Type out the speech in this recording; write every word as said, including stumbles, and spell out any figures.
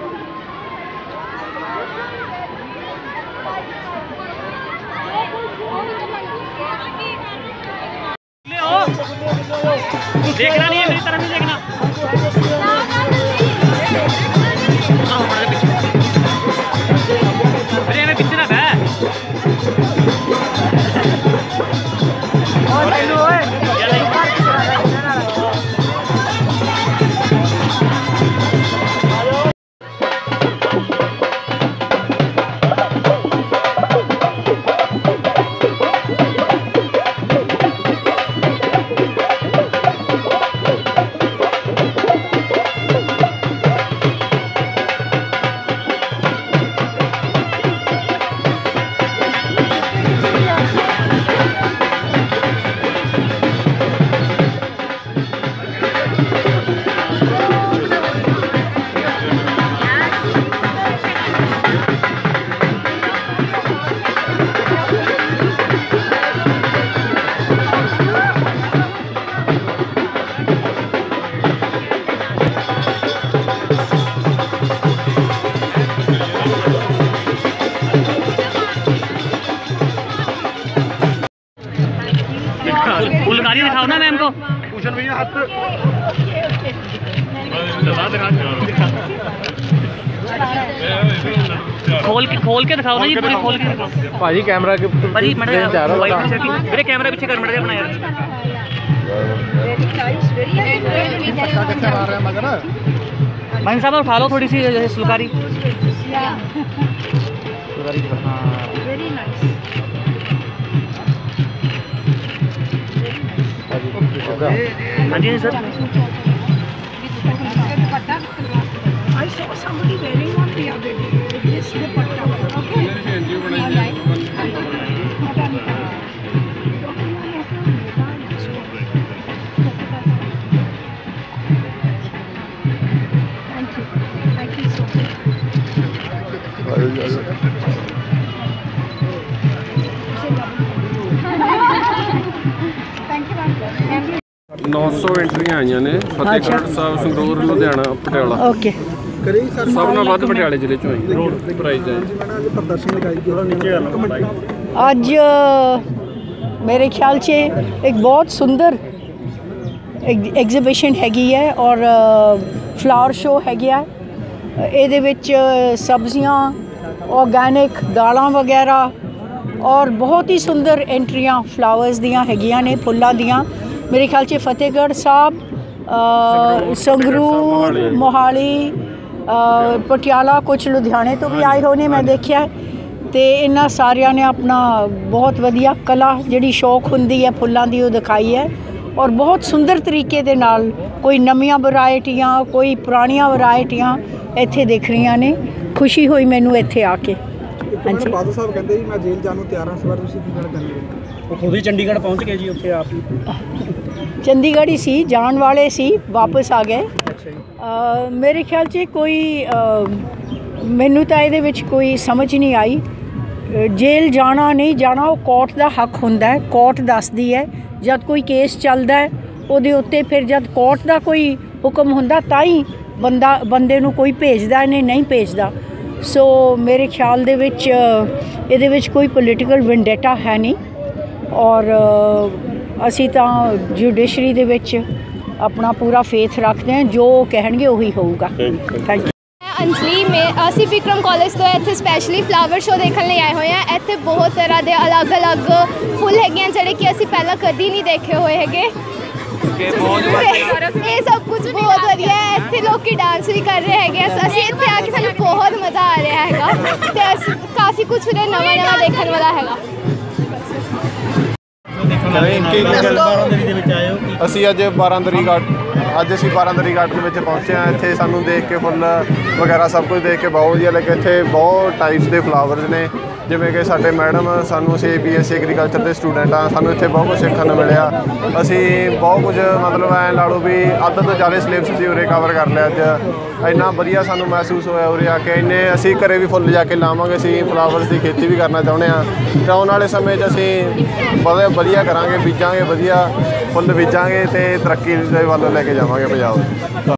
देखना नहीं है, मेरी तरफ नहीं देखना। अरे हमें पीछे ना है। फुलकारी दिखाओ ना मैम को। पूछन भैया हाथ खोल के खोल के दिखाओ ना जी, पूरी खोल के दिखाओ भाजी। कैमरा के भाजी मेरे कैमरा पीछे कर मेरे अपना यार। भाई साहब उठा लो थोड़ी सी फुलकारी। हाँ जी sir. I saw somebody wearing one the other day with this dupatta. Okay. Thank you. Thank you so much. Thank you, ma'am. नौ सौ एंट्रियां आईਆਂ ने फतेहगढ़ साहब संगरूर लुधियाना पटियाला। ओके सब नाल वध पटियाले जिले चों आई प्राइज है। ਅੱਜ ਮੇਰੇ ਖਿਆਲ 'ਚ ਇੱਕ ਬਹੁਤ ਸੁੰਦਰ ਐਗਜ਼ੀਬਿਸ਼ਨ ਹੈਗੀ ਹੈ ਔਰ ਫਲਾਵਰ ਸ਼ੋ ਹੈਗੀ ਹੈ। ਇਹਦੇ ਵਿੱਚ ਸਬਜ਼ੀਆਂ ਆਰਗੈਨਿਕ ਦਾਲਾਂ ਵਗੈਰਾ ਔਰ ਬਹੁਤ ਹੀ ਸੁੰਦਰ ਐਂਟਰੀਆਂ ਫਲਾਵਰਸ ਦੀਆਂ ਹੈਗੀਆਂ ਨੇ, ਫੁੱਲਾਂ ਦੀਆਂ। ਮੇਰੇ ਖਿਆਲ 'ਚ ਫਤਿਹਗੜ੍ਹ ਸਾਹਿਬ, ਸੰਗਰੂਰ, ਮੋਹਾਲੀ, ਪਟਿਆਲਾ, ਕੁਛ ਲੁਧਿਆਣੇ ਤੋਂ ਵੀ ਆਏ ਹੋਏ ਨੇ ਮੈਂ ਦੇਖਿਆ। ਅਤੇ ਇਹਨਾਂ ਸਾਰਿਆਂ ਨੇ ਆਪਣਾ ਬਹੁਤ ਵਧੀਆ ਕਲਾ ਜਿਹੜੀ ਸ਼ੌਕ ਹੁੰਦੀ ਹੈ ਫੁੱਲਾਂ ਦੀ ਉਹ ਦਿਖਾਈ ਹੈ ਔਰ ਬਹੁਤ ਸੁੰਦਰ ਤਰੀਕੇ ਦੇ ਨਾਲ ਕੋਈ ਨਵੀਆਂ ਵਰਾਇਟੀਆਂ ਕੋਈ ਪੁਰਾਣੀਆਂ ਵਰਾਇਟੀਆਂ ਇੱਥੇ ਦਿਖ ਰਹੀਆਂ ਨੇ। ਖੁਸ਼ੀ ਹੋਈ ਮੈਨੂੰ ਇੱਥੇ ਆ ਕੇ। ਹਾਂਜੀ ਬਾਦਲ ਸਾਹਿਬ ਕਹਿੰਦੇ ਜੀ ਮੈਂ ਜੇਲ੍ਹ ਜਾਣ ਨੂੰ ਤਿਆਰ ਹਾਂ, ਇਸ ਵਾਰ ਤੁਸੀਂ ਕੀ ਗੱਲ ਕਰਦੇ ਹੋ? ਉਹ ਖੁਦ ਹੀ ਚੰਡੀਗੜ੍ਹ ਪਹੁੰਚ ਗਏ ਜੀ, ਉੱਥੇ ਆਪ ਹੀ ਚੰਡੀਗੜ੍ਹ ਹੀ ਸੀ, ਜਾਣ ਵਾਲੇ ਸੀ, ਵਾਪਸ ਆ ਗਏ। ਮੇਰੇ ਖਿਆਲ 'ਚ ਕੋਈ ਮੈਨੂੰ ਤਾਂ ਇਹਦੇ ਵਿੱਚ ਕੋਈ ਸਮਝ ਨਹੀਂ ਆਈ। ਜੇਲ੍ਹ ਜਾਣਾ ਨਹੀਂ ਜਾਣਾ ਉਹ ਕੋਰਟ ਦਾ ਹੱਕ ਹੁੰਦਾ ਹੈ, ਕੋਰਟ ਦੱਸਦੀ ਹੈ। ਜਦ ਕੋਈ ਕੇਸ ਚੱਲਦਾ ਹੈ ਉਹਦੇ ਉੱਤੇ ਫਿਰ ਜਦ ਕੋਰਟ ਦਾ ਕੋਈ ਹੁਕਮ ਹੁੰਦਾ ਤਾਂ ਹੀ ਬੰਦਾ ਬੰਦੇ ਨੂੰ ਕੋਈ ਭੇਜਦਾ ਨਹੀਂ ਨਹੀਂ ਭੇਜਦਾ। ਸੋ ਮੇਰੇ ਖਿਆਲ ਦੇ ਵਿੱਚ ਇਹਦੇ ਵਿੱਚ ਕੋਈ ਪੋਲੀਟੀਕਲ ਵੈਂਡੇਟਾ ਹੈ ਨਹੀਂ ਔਰ ਅਸੀਂ ਤਾਂ ਜੁਡੀਸ਼ਰੀ ਦੇ ਵਿੱਚ ਆਪਣਾ ਪੂਰਾ ਫੇਥ ਰੱਖਦੇ ਹਾਂ, ਜੋ ਕਹਿਣਗੇ ਉਹੀ ਹੋਊਗਾ। Thank you. ਅੰਜਲੀ ਮੈਂ ਅਸੀਂ ਵਿਕਰਮ ਕਾਲਜ ਤੋਂ ਇੱਥੇ ਸਪੈਸ਼ਲੀ ਫਲਾਵਰ ਸ਼ੋ ਦੇਖਣ ਲਈ ਆਏ ਹੋਏ ਹਾਂ। ਇੱਥੇ ਬਹੁਤ ਤਰ੍ਹਾਂ ਦੇ ਅਲੱਗ-ਅਲੱਗ ਫੁੱਲ ਹੈਗੇ ਆ ਜਿਹੜੇ ਕਿ ਅਸੀਂ ਪਹਿਲਾਂ ਕਦੀ ਨਹੀਂ ਦੇਖੇ ਹੋਏ ਹੈਗੇ। ਇਹ ਸਭ ਕੁਝ ਬਹੁਤ ਵਧੀਆ ਹੈ। ਇੱਥੇ ਲੋਕ ਡਾਂਸ ਵੀ ਕਰ ਰਹੇ ਹੈਗੇ। ਅਸੀਂ ਇੱਥੇ ਆ ਕੇ ਸਾਨੂੰ ਬਹੁਤ ਮਜ਼ਾ ਆ ਰਿਹਾ ਹੈਗਾ ਅਤੇ ਅਸੀਂ ਕਾਫੀ ਕੁਛ ਉਰੇ ਨਵਾਂ ਨਵਾਂ ਦੇਖਣ ਵਾਲਾ ਹੈਗਾ। ਅਸੀਂ ਅੱਜ ਬਾਰਾਂਦਰੀ ਗਾਰਡਨ ਅੱਜ ਅਸੀਂ ਬਾਰਾਂਦਰੀ ਗਾਰਡਨ ਵਿੱਚ ਪਹੁੰਚੇ ਹਾਂ। ਇੱਥੇ ਸਾਨੂੰ ਦੇਖ ਕੇ ਫੁੱਲ ਵਗੈਰਾ ਸਭ ਕੁਝ ਦੇਖ ਕੇ ਬਹੁਤ ਵਧੀਆ ਲੱਗਿਆ। ਇੱਥੇ ਬਹੁਤ ਟਾਈਪਸ ਦੇ ਫਲਾਵਰਸ ਨੇ, ਜਿਵੇਂ ਕਿ ਸਾਡੇ ਮੈਡਮ ਸਾਨੂੰ ਅਸੀਂ ਬੀ ਐਸ ਸੀ ਐਗਰੀਕਲਚਰ ਦੇ ਸਟੂਡੈਂਟ ਹਾਂ, ਸਾਨੂੰ ਇੱਥੇ ਬਹੁਤ ਕੁਝ ਸਿੱਖਣ ਨੂੰ ਮਿਲਿਆ। ਅਸੀਂ ਬਹੁਤ ਕੁਝ ਮਤਲਬ ਐਂ ਲਾ ਲਓ ਵੀ ਅੱਧ ਤੋਂ ਜ਼ਿਆਦਾ ਸਿਲੇਬਸ ਅਸੀਂ ਉਰੇ ਕਵਰ ਕਰ ਲਿਆ ਅੱਜ। ਇੰਨਾ ਵਧੀਆ ਸਾਨੂੰ ਮਹਿਸੂਸ ਹੋਇਆ ਉਰੇ ਆ ਕੇ। ਇੰਨੇ ਅਸੀਂ ਘਰੇ ਵੀ ਫੁੱਲ ਜਾ ਕੇ ਲਾਵਾਂਗੇ। ਅਸੀਂ ਫਲਾਵਰਸ ਦੀ ਖੇਤੀ ਵੀ ਕਰਨਾ ਚਾਹੁੰਦੇ ਹਾਂ ਅਤੇ ਆਉਣ ਵਾਲੇ ਸਮੇਂ 'ਚ ਅਸੀਂ ਵਧੀਆ ਵਧੀਆ ਕਰਾਂਗੇ, ਬੀਜਾਂਗੇ, ਵਧੀਆ ਫੁੱਲ ਬੀਜਾਂਗੇ ਅਤੇ ਤਰੱਕੀ ਦੇ ਵੱਲ ਲੈ ਕੇ ਜਾਵਾਂਗੇ ਪੰਜਾਬ।